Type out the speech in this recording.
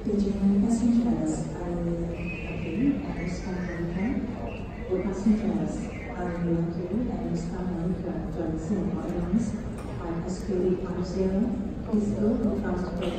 Featuring passengers Army and Star for passengers Army and Star to Singapore Airlines by Passport 50 is good from